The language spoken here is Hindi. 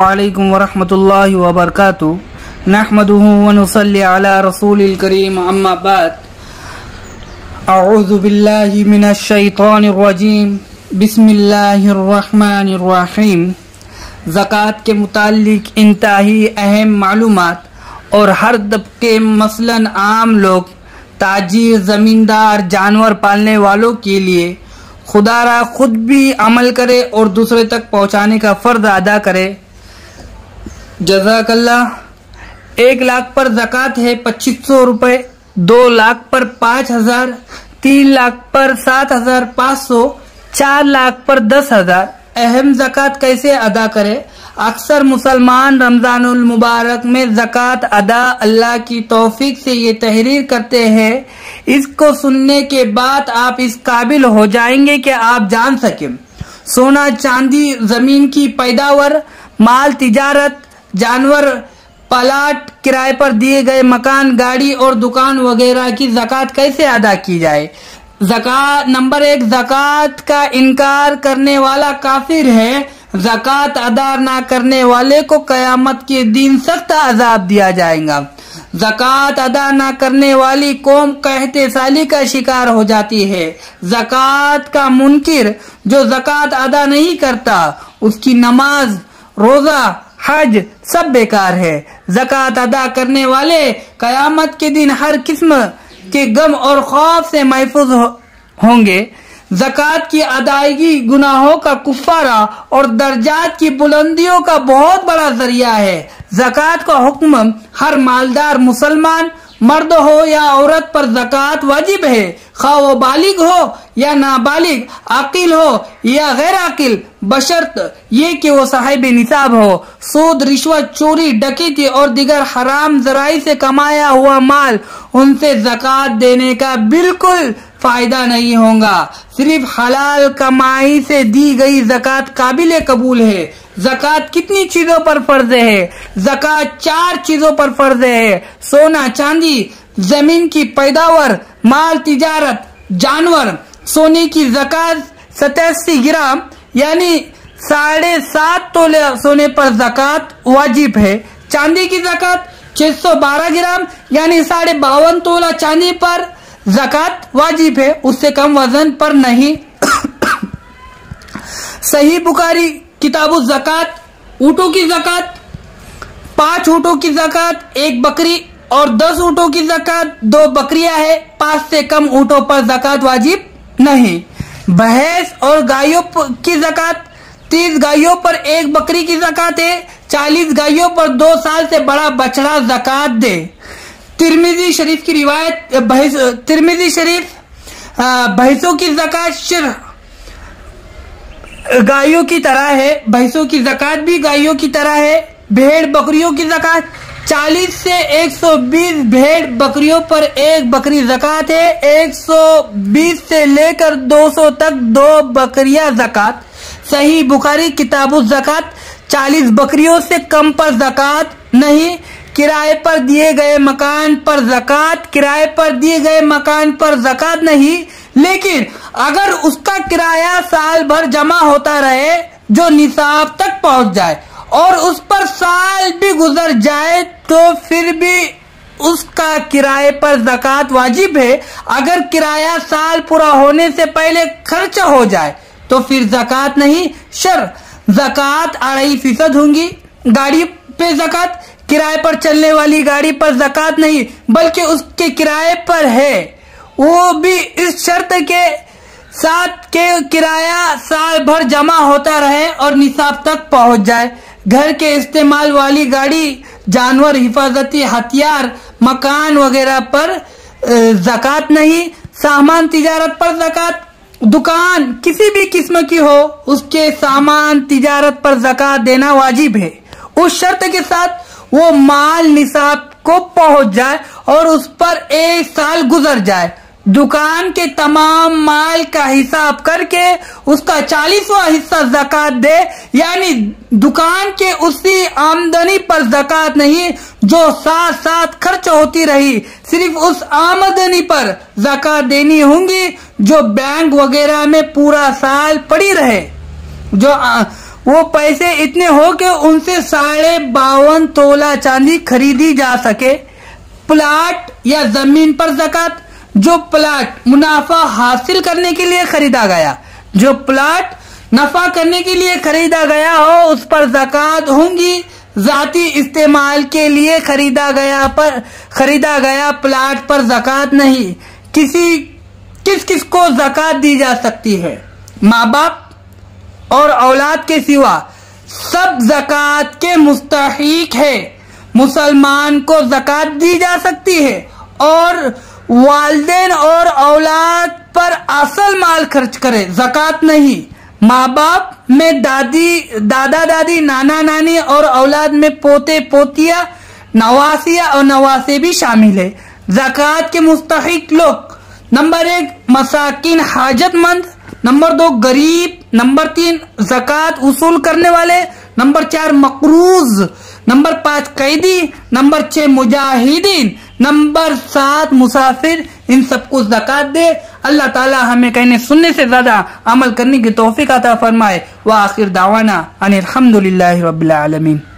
वालेकुम वरहमतुल्लाहि वबरकातुहू नहमदुहु व नुसल्ली अला रसूलिल करीम अम्मा बाद अऊज़ु बिल्लाहि मिनश शैतानिर रजीम बिस्मिल्लाहिर रहमानिर रहीम। ज़कात के मुताल्लिक इंतहाई अहम मालूमात और हर तबके मसलन आम लोग, ताजिर, ज़मींदार, जानवर पालने वालों के लिए खुदारा खुद भी अमल करे और दूसरे तक पहुंचाने का फर्ज अदा करे। जज़ाकल्लाह। 1 लाख पर ज़कात है 2500 रुपये, 2 लाख पर 5000, 3 लाख पर 7500, 4 लाख पर 10,000। अहम ज़कात कैसे अदा करे? अक्सर मुसलमान रमजानुल मुबारक में ज़कात अदा अल्लाह की तौफीक से ये तहरीर करते हैं। इसको सुनने के बाद आप इस काबिल हो जाएंगे कि आप जान सकें। सोना, चांदी, जमीन की पैदावार, माल, तिजारत, जानवर, प्लाट, किराए पर दिए गए मकान, गाड़ी और दुकान वगैरह की ज़कात कैसे अदा की जाए? ज़कात नंबर 1, ज़कात का इनकार करने वाला काफिर है। ज़कात अदा ना करने वाले को क़यामत के दिन सख्त अजाब दिया जाएगा। ज़कात अदा ना करने वाली कौम कहते साली का शिकार हो जाती है। ज़कात का मुनकिर जो ज़कात अदा नहीं करता, उसकी नमाज, रोजा, हज सब बेकार है। ज़कात अदा करने वाले क़यामत के दिन हर किस्म के गम और खौफ से महफूज होंगे। ज़कात की अदायगी गुनाहों का कुफ़ारा और दर्जात की बुलंदियों का बहुत बड़ा जरिया है। ज़कात का हुक्म हर मालदार मुसलमान, मर्द हो या औरत पर ज़कात वाजिब है, खा वो बालिग हो या नाबालिग, आकिल हो या गैर आकिल, बशर्त ये कि वो साहिब निसाब हो। सूद, रिश्वत, चोरी, डकैती और दिगर हराम जराई से कमाया हुआ माल, उनसे ज़कात देने का बिल्कुल फायदा नहीं होगा। सिर्फ हलाल कमाई से दी गई ज़कात काबिल कबूल है। ज़कात कितनी चीजों पर फर्ज है? ज़कात 4 चीजों पर फर्ज है। सोना, चांदी, जमीन की पैदावार, माल, तिजारत, जानवर। सोने की ज़कात 87 ग्राम यानी 7.5 तोले सोने पर ज़कात वाजिब है। चांदी की ज़कात 612 ग्राम यानी 52.5 तोला चांदी पर ज़कात वाजिब है, उससे कम वजन पर नहीं। सही बुखारी किताबु ज़कात। ऊँटों की ज़कात 5 ऊँटों की ज़कात, 1 बकरी और 10 ऊँटों की ज़कात 2 बकरियां है। 5 से कम ऊँटों पर ज़कात वाजिब नहीं। भैंस और गायों की ज़कात 30 गायों पर 1 बकरी की ज़कात है। 40 गायों पर 2 साल से बड़ा बछड़ा ज़कात दे। तिरमिजी शरीफ की रिवायत, तिरमिजी शरीफ भैंसों की ज़कात सिर्फ गायों की तरह है। भैंसों की ज़कात भी गायों की तरह है। भेड़ बकरियों की ज़कात 40 से 120 भेड़ बकरियों पर 1 बकरी ज़कात है। 120 से लेकर 200 तक 2 बकरियां ज़कात। सही बुखारी किताबु ज़कात। 40 बकरियों से कम पर ज़कात नहीं। किराए पर दिए गए मकान पर ज़कात। किराए पर दिए गए मकान पर ज़कात नहीं, लेकिन अगर उसका किराया साल भर जमा होता रहे जो निसाब तक पहुंच जाए और उस पर साल भी गुजर जाए तो फिर भी उसका किराए पर ज़कात वाजिब है। अगर किराया साल पूरा होने से पहले खर्चा हो जाए तो फिर ज़कात नहीं। ज़कात 2.5% होंगी। गाड़ी पे ज़कात। किराए पर चलने वाली गाड़ी पर ज़कात नहीं बल्कि उसके किराए पर है, वो भी इस शर्त के साथ के किराया साल भर जमा होता रहे और निसाब तक पहुंच जाए। घर के इस्तेमाल वाली गाड़ी, जानवर, हिफाजती हथियार, मकान वगैरह पर ज़कात नहीं। सामान तिजारत पर ज़कात। दुकान किसी भी किस्म की हो, उसके सामान तिजारत पर ज़कात देना वाजिब है, उस शर्त के साथ वो माल निसाब को पहुंच जाए और उस पर 1 साल गुजर जाए। दुकान के तमाम माल का हिसाब करके उसका 40वां हिस्सा ज़कात दे, यानी दुकान के उसी आमदनी पर ज़कात नहीं जो साथ साथ खर्च होती रही, सिर्फ उस आमदनी पर ज़कात देनी होगी जो बैंक वगैरह में पूरा साल पड़ी रहे। जो वो पैसे इतने हो कि उनसे 52.5 तोला चांदी खरीदी जा सके। प्लाट या जमीन पर ज़कात, जो प्लाट मुनाफा हासिल करने के लिए खरीदा गया, जो प्लाट नफा करने के लिए खरीदा गया हो उस पर ज़कात होंगी। जाती इस्तेमाल के लिए खरीदा गया प्लाट पर ज़कात नहीं। किस किस को ज़कात दी जा सकती है? माँ बाप और औलाद के सिवा सब ज़कात के मुस्तहिक है। मुसलमान को ज़कात दी जा सकती है और वालिदैन और औलाद पर असल माल खर्च करे, ज़कात नहीं। माँ बाप में दादा दादी, नाना नानी और औलाद में पोते पोतिया, नवासिया और नवासे भी शामिल है। ज़कात के मुस्तहिक लोग: नंबर 1 मसाकिन हाजतमंद, नंबर 2 गरीब, नंबर 3 ज़कात वसूल करने वाले, नंबर 4 मकरूज, नंबर 5 कैदी, नंबर 6 मुजाहिदीन, नंबर 7 मुसाफिर। इन सबको ज़कात दे। अल्लाह ताला हमें कहने सुनने से ज्यादा अमल करने की तौफीक अता फरमाए। व आखिर दावाना अनिल हम्दुलिल्लाहि रब्बिल आलमीन।